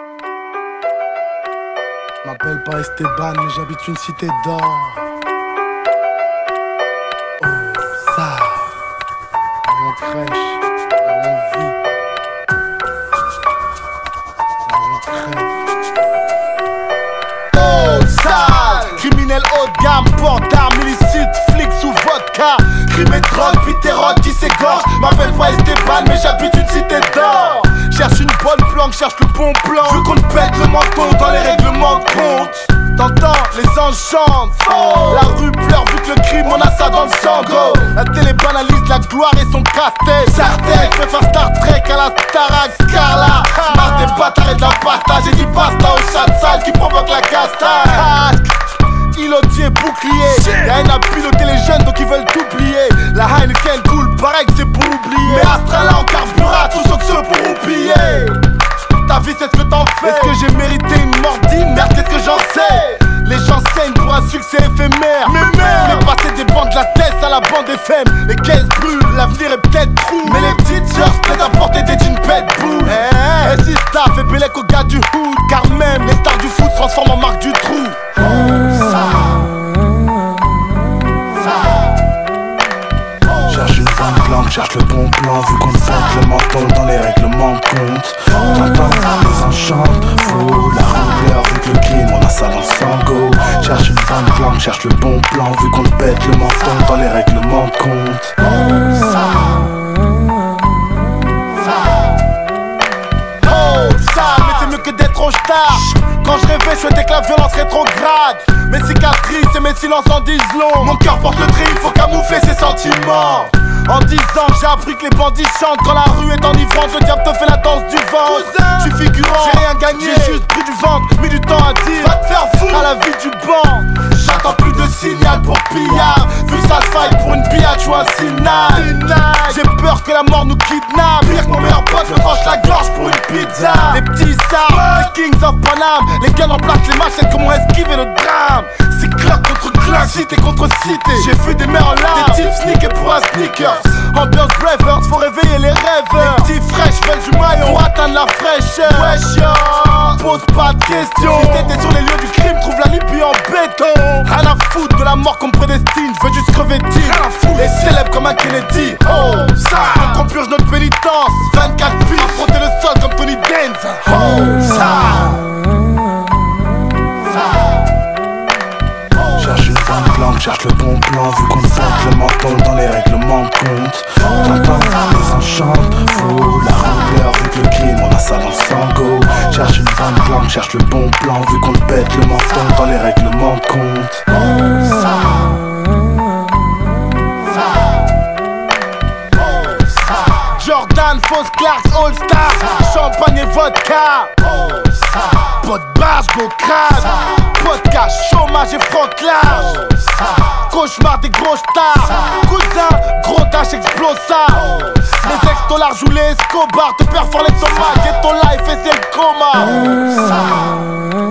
M'appelle pas Esteban, mais j'habite une cité d'or. Oh, ça, là où on crèche, là où on vit, là où on crève. Oh, ça, criminel haut de gamme, port d'armes illicites, flics sous vodka, crime et drogue, pitérote qui s'égorge. M'appelle pas Esteban, mais j'habite une cité d'or. Cherche une bonne planque, cherche le bon plan. Veux qu'on te pète le menton dans les règlements de compte. T'entends, les anges chantent. Oh. La rue pleure vu que le crime, on a ça dans le sang, gros. La télé banalise la gloire et son casse-tête. Certains préfèrent Star Trek à la Starac Scarla. Marre des bâtards et de la pasta. J'ai dit basta au chat sale qui provoque la castagne. Îlotier, bouclier. Y'a un à piloter les jeunes donc ils veulent t'oublier. La Heineken coule, pareil que c'est pour oublier. Mais Astra là en carbura, tout sauf ceux pour oublier. Ta vie c'est ce que t'en fais. Est-ce que j'ai mérité une mort digne? Merde, qu'est-ce que j'en sais? Les gens saignent pour un succès éphémère. Mais passer des bandes de la tête à la bande FM. Les caisses brûlent, l'avenir est peut-être trou. Mais les petites sœurs se plaisent à porter des jeans pet boule. Et si ça fait bélec au gars du hood, car même les stars du foot se transforment en marque du trou. Cherche une bonne planque, cherche le bon plan. Vu qu'on te le menton dans les règlements de compte. T'entends, les enchantes, fou, la rouleur. Vu que le crime, on a ça dans le sango. Cherche une bonne planque, cherche le bon plan. Vu qu'on te pète le menton dans les règlements de compte. Mais c'est mieux que d'être au star. Quand je rêvais, je souhaitais que la violence rétrograde. Mes cicatrices et mes silences en disent long. Mon cœur porte le tri, il faut camoufler ses sentiments. En 10 ans, j'ai appris que les bandits chantent. Quand la rue est enivrante, le diable te fait la danse du ventre. Je suis figurant, j'ai rien gagné, j'ai juste pris du ventre. Mis du temps à dire, va te faire foutre à la vie du banc. J'attends plus de signal pour pillard. Vu ça se faille pour une pillage ou un signal. J'ai peur que la mort nous kidnappe. Pire que mon meilleur pote me tranche la gorge pour une pizza. Les petits stars, les kings of Paname. Les gars en place, les machettes, comment esquiver le drame. C'est clock contre clock, cité contre cité. J'ai vu des mères en larmes, des types sneakés pour un sneaker. Ambiance bravers, faut réveiller les rêveurs. Les petits fraîches veulent du maillot pour atteindre la fraîcheur. Wesh yo, pose pas de questions. Si t'étais sur les lieux du crime, trouve la Libye en béton. Rien à foutre de la mort qu'on me prédestine. Je veux juste crever de tir. Les célèbres comme un Kennedy. Oh, ça, donc on purge notre pénitence. 24 piles, affronter le sol comme Tony Dance. Oh, ça. Cherche une bonne planque, cherche le bon plan. Vu qu'on te le menton dans les règlements de compte. T'entends, les enchantes, fou, la rouleur. Vu que le crime, on a ça dans le sango. Cherche une bonne planque, cherche le bon plan. Vu qu'on te pète le menton dans les règlements de compte. Jordan, Fausse Clarks, All Star, champagne et vodka. Pot de barge, go crade. Podcast, chômage et franc-large. Cauchemar des gros stars. Cousin, gros dash explose ça. Les ex-dollars jouent les Escobar. Te perforent l'estomac et ton life et c'est le coma.